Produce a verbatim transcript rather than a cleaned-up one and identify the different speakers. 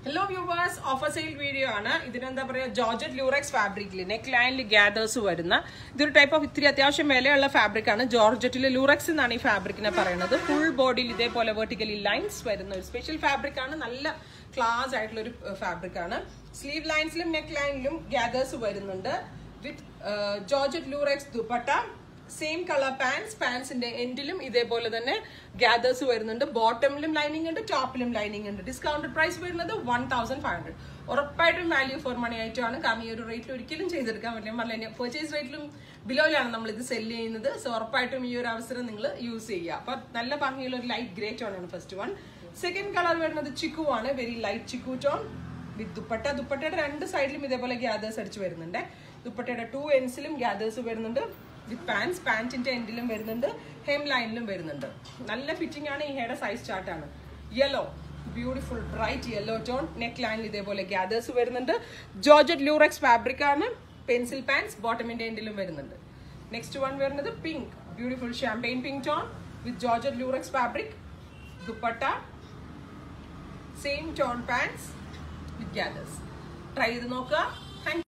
Speaker 1: Hello viewers, offer sale video ആണ്. ഇതിനെന്താ പറയുക, ജോർജറ്റ് ലൂറക്സ് ഫാബ്രിക്കിൽ നെക്ക് ലൈനിൽ ഗ്യാദേഴ്സ് വരുന്ന ഇതൊരു ടൈപ്പ് ഓഫ് ഇത്തിരി അത്യാവശ്യം വിലയുള്ള ഫാബ്രിക് ആണ്. ജോർജറ്റിൽ ലൂറക്സ് എന്നാണ് ഈ ഫാബ്രിക്കിനെ പറയുന്നത്. ഫുൾ ബോഡിയിൽ ഇതേപോലെ വെർട്ടിക്കലി ലൈൻസ് വരുന്ന ഒരു സ്പെഷ്യൽ ഫാബ്രിക് ആണ്. നല്ല ക്ലാസ് ആയിട്ടുള്ള ഒരു ഫാബ്രിക് ആണ്. സ്ലീവ് ലൈൻസിലും നെക്ക് ലൈനിലും ഗ്യാദേഴ്സ് വരുന്നുണ്ട്. With georgette lurex dupatta, same colour pants, പാൻസിന്റെ എൻഡിലും ഇതേപോലെ തന്നെ ഗ്യാദേഴ്സ് വരുന്നുണ്ട്. ബോട്ടമിലും ലൈനിങ് ഉണ്ട്, ടോപ്പിലും ലൈനിങ് ഉണ്ട്. ഡിസ്കൗണ്ടഡ് പ്രൈസ് വരുന്നത് വൺ തൗസൻഡ് ഫൈവ് ഹൺഡ്രഡ്. ഉറപ്പായിട്ടും വാല്യൂ ഫോർ മണി ആയിട്ടാണ്. കാരണം ഈ ഒരു റേറ്റിൽ ഒരിക്കലും ചെയ്തെടുക്കാൻ പറ്റില്ല. പറഞ്ഞ പെർച്ചേസ് റേറ്റിലും ബിലോയിലാണ് നമ്മൾ ഇത് സെല് ചെയ്യുന്നത്. സോ ഉറപ്പായിട്ടും ഈ ഒരു അവസരം നിങ്ങൾ യൂസ് ചെയ്യുക. അപ്പൊ നല്ല ഭംഗിയുള്ള ഒരു ലൈറ്റ് ഗ്രേ ടോൺ ആണ് ഫസ്റ്റ് വൺ. സെക്കൻഡ് കളർ വരുന്നത് ചിക്കു ആണ്, very light chikoo tone with dupatta. ദുപ്പട്ടയുടെ രണ്ട് സൈഡിലും ഇതേപോലെ ഗ്യാദേഴ്സ് അടിച്ച് വരുന്നുണ്ട്. ദുപ്പട്ടയുടെ ടു എൻഡ്സിലും ഗ്യാദേഴ്സ് വരുന്നുണ്ട്. വിത്ത് പാൻസ്, പാൻറ്റിന്റെ എൻഡിലും വരുന്നുണ്ട്, ഹെം ലൈനിലും വരുന്നുണ്ട്. നല്ല ഫിറ്റിംഗ് ആണ്. ഈ ഹെയർ സൈസ് ചാർട്ട് ആണ്. Yellow, beautiful bright yellow tone. Neck ലൈനിൽ ഇതേപോലെ ഗ്യാദേഴ്സ് വരുന്നുണ്ട്. ജോർജറ്റ് ലൂറക്സ് ഫാബ്രിക് ആണ്. പെൻസിൽ പാൻസ് ബോട്ടമിന്റെ എൻഡിലും വരുന്നുണ്ട്. നെക്സ്റ്റ് വൺ വരുന്നത് pink, beautiful champagne pink tone with georgette lurex fabric. Dupatta, same tone pants with gathers. Try ചെയ്ത് നോക്കുക.